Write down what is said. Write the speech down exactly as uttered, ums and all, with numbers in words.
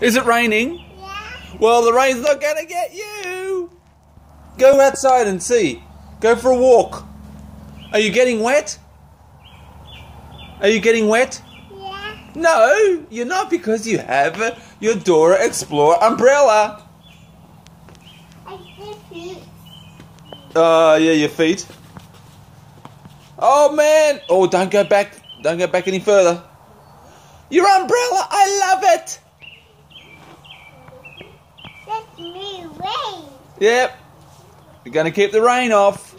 Is it raining? Yeah. Well, the rain's not going to get you. Go outside and see. Go for a walk. Are you getting wet? Are you getting wet? Yeah. No, you're not, because you have uh, your Dora Explorer umbrella. I see feet. Oh, uh, yeah, your feet. Oh, man. Oh, don't go back. Don't go back any further. Your umbrella, I love it. That's me, rain. Yep. We're going to keep the rain off.